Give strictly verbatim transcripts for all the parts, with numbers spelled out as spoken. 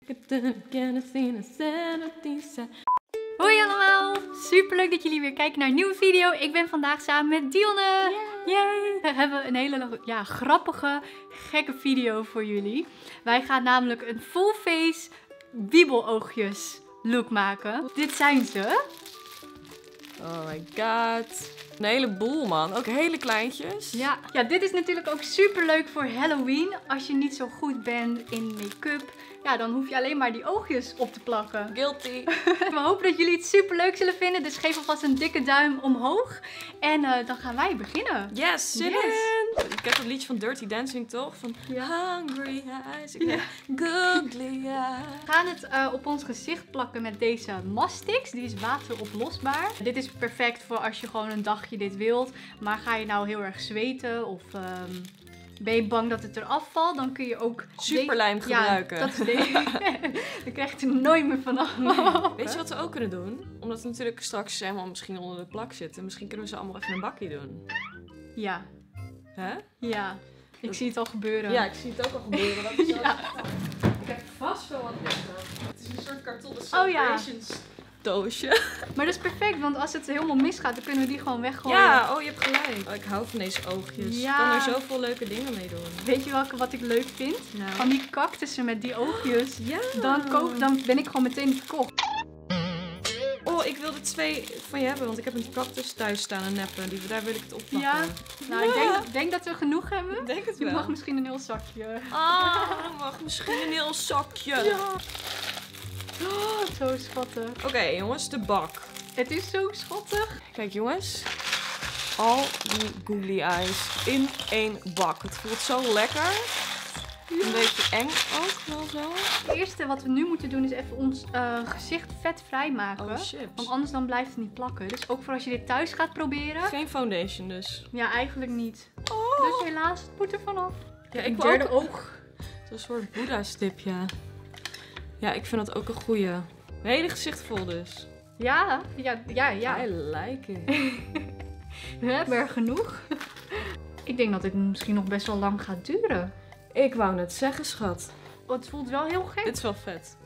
Hoi allemaal! Super leuk dat jullie weer kijken naar een nieuwe video. Ik ben vandaag samen met Dionne. Yay! We hebben een hele ja, grappige, gekke video voor jullie. Wij gaan namelijk een full face wiebeloogjes look maken. Dit zijn ze. Oh my god. Een heleboel, man. Ook hele kleintjes. Ja. ja, dit is natuurlijk ook super leuk voor Halloween. Als je niet zo goed bent in make-up, ja, dan hoef je alleen maar die oogjes op te plakken. Guilty. We hopen dat jullie het super leuk zullen vinden. Dus geef alvast een dikke duim omhoog. En uh, dan gaan wij beginnen. Yes, zin Yes. in. Je kent dat liedje van Dirty Dancing, toch? Van Ja. Hungry eyes. Ja. Googly eyes. We gaan het uh, op ons gezicht plakken met deze Mastix. Die is wateroplosbaar. Dit is perfect voor als je gewoon een dagje dit wilt. Maar ga je nou heel erg zweten of um, ben je bang dat het eraf valt, dan kun je ook Superlijm gebruiken. Ja, dat is deze. Dan krijg je er nooit meer vanaf. Weet je wat we ook kunnen doen? Omdat we natuurlijk straks helemaal misschien onder de plak zitten. Misschien kunnen we ze allemaal even in een bakje doen. Ja. Hè? Ja. Ik zie het al gebeuren. Ja, ik zie het ook al gebeuren. Dat is Ja. Ik heb vast wel wat liggen. Het is een soort kartonnen Oh ja. celebrations doosje. Maar dat is perfect, want als het helemaal misgaat, dan kunnen we die gewoon weggooien. Ja, oh je hebt gelijk. Oh, ik hou van deze oogjes. Ja. Ik kan er zoveel leuke dingen mee doen. Weet je welke wat ik leuk vind? Nou. Van die cactussen met die oogjes. Ja. Dan, koop, dan ben ik gewoon meteen verkocht. Oh, ik wil er twee van je hebben, want ik heb een cactus thuis staan en neppen. Die, daar wil ik het op plakken. Ja. Nou, ik denk, denk dat we genoeg hebben. Ik denk het Je wel. mag misschien een heel zakje. Ah, mag misschien een heel zakje. Ja. Oh, zo schattig. Oké, okay, jongens, de bak. Het is zo schattig. Kijk jongens, al die googly eyes in één bak. Het voelt zo lekker. Een beetje eng ook wel zo. Het eerste wat we nu moeten doen is even ons uh, gezicht vetvrij maken. Oh shit. Want anders dan blijft het niet plakken. Dus ook voor als je dit thuis gaat proberen. Geen foundation dus. Ja, eigenlijk niet. Oh. Dus helaas, het moet er vanaf. Ja, ik ik wil derde ook. oog. Zo'n soort boeddha-stip, ja. Ja, ik vind dat ook een goeie. Mijn hele gezicht vol dus. Ja, ja, ja, ja. I like it. We hebben er genoeg. Ik denk dat dit misschien nog best wel lang gaat duren. Ik wou net zeggen, schat. Oh, het voelt wel heel gek. Dit is wel vet.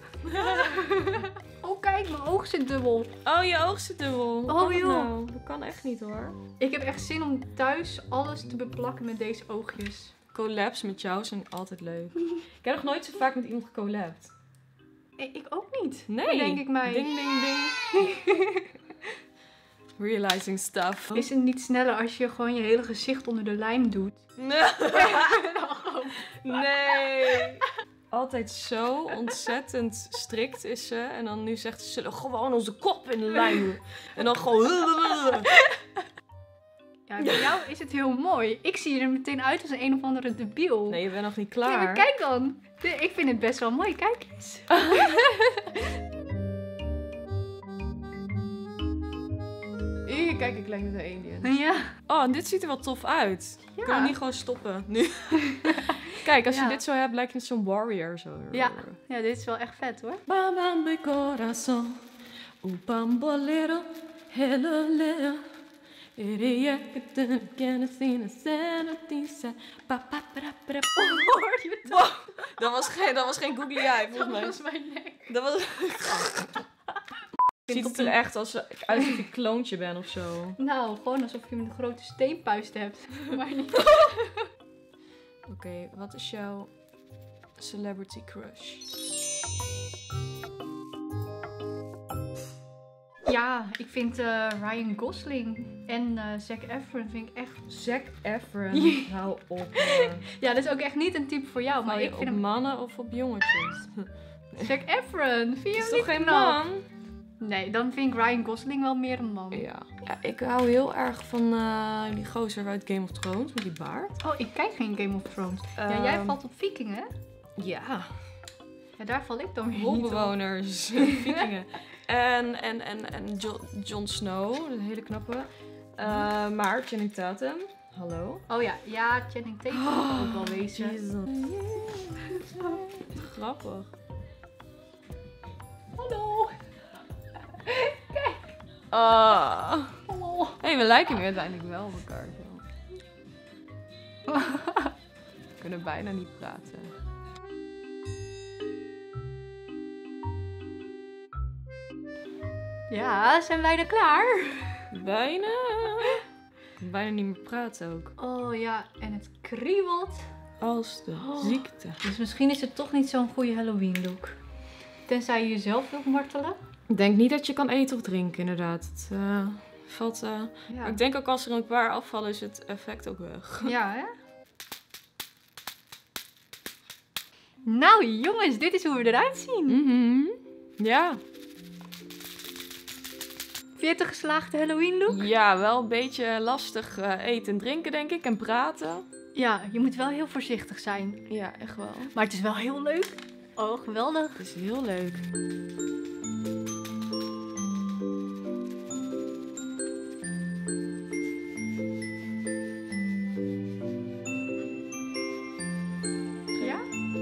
Oh, kijk, mijn oog zit dubbel. Oh, je oog zit dubbel. Oh, Wat joh. nou? Dat kan echt niet hoor. Ik heb echt zin om thuis alles te beplakken met deze oogjes. Collabs met jou zijn altijd leuk. Ik heb nog nooit zo vaak met iemand gecollabt. Ik, ik ook niet. Nee. Denk ik mij. Ding, ding, ding. Realizing stuff. Is het niet sneller als je gewoon je hele gezicht onder de lijm doet? Nee. Nee. Altijd zo ontzettend strikt is ze. En dan nu zegt ze, zullen gewoon onze kop in de lijm. En dan gewoon... Ja, bij jou is het heel mooi. Ik zie er meteen uit als een een of andere debiel. Nee, je bent nog niet Nee, klaar. maar kijk dan. Ik vind het best wel mooi. Kijk eens. Hier, kijk, ik lijk net een alien. Ja. Oh, en dit ziet er wel tof uit. Ja. Kunnen we niet gewoon stoppen nu? Kijk, als Ja. je dit zo hebt, lijkt je zo'n warrior. Zo. Ja. Ja, dit is wel echt vet hoor. Bamba mi corazón, un pambolero, hello leo. Hoor je het? Dat was geen, dat was geen googly eye, volgens mij. Dat was mijn nek. Dat was... Ziet het er echt als uit alsof je een kloontje bent of zo. Nou, gewoon alsof je een grote steenpuist hebt. Maar niet. Oké, okay, wat is jouw celebrity crush? Ja, ik vind uh, Ryan Gosling en uh, Zac Efron vind ik echt... Zac Efron, hou op. Man. Ja, dat is ook echt niet een type voor jou, maar Maar ik op vind hem... mannen of op jongetjes? Zac Efron, vind je Is hem toch niet geen knap? man? Nee, dan vind ik Ryan Gosling wel meer een man. Ja. Ja, ik hou heel erg van uh, die gozer uit Game of Thrones met die baard. Oh, ik kijk geen Game of Thrones. Ja, jij Um, valt op vikingen, hè? Ja, Ja, daar val ik dan weer niet op. holbewoners, vikingen. En, en, en, en Jo- Jon Snow, een hele knappe. Uh, maar Channing Tatum, hallo. Oh ja, ja, Channing Tatum kan ook wel wezen. Jezus. Grappig. Hallo. Ah. Hallo. Hé, hey, we lijken nu uiteindelijk wel op elkaar. Zo. We kunnen bijna niet praten. Ja, zijn bijna klaar. Bijna. Ik kan bijna niet meer praten ook. Oh ja, en het kriebelt. Als de Oh. ziekte. Dus misschien is het toch niet zo'n goede Halloween look. Tenzij je jezelf wilt martelen. Ik denk niet dat je kan eten of drinken, inderdaad. Het uh, valt... Uh... Ja, Ik denk ook als er een paar afvallen is het effect ook weg. ja hè? Nou jongens, dit is hoe we eruit zien. Mm-hmm. Ja. Vind je het een geslaagde Halloween look? Ja, wel een beetje lastig uh, eten en drinken, denk ik. En praten. Ja, je moet wel heel voorzichtig zijn. Ja, echt wel. Maar het is wel heel leuk. Oh, geweldig. Het is heel leuk. Ja?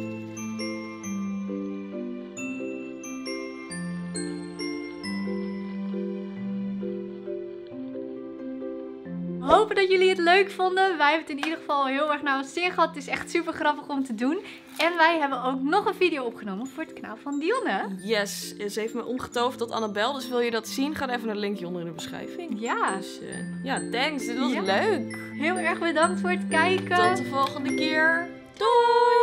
We hopen dat jullie het leuk vonden. Wij hebben het in ieder geval heel erg naar ons zin gehad. Het is echt super grappig om te doen. En wij hebben ook nog een video opgenomen voor het kanaal van Dionne. Yes, ze heeft me omgetoverd tot Annabel. Dus wil je dat zien? Ga even naar het linkje onder in de beschrijving. Ja, Dus uh, ja, thanks. Dit was Ja. leuk. heel erg bedankt voor het kijken. Tot de volgende keer. Doei!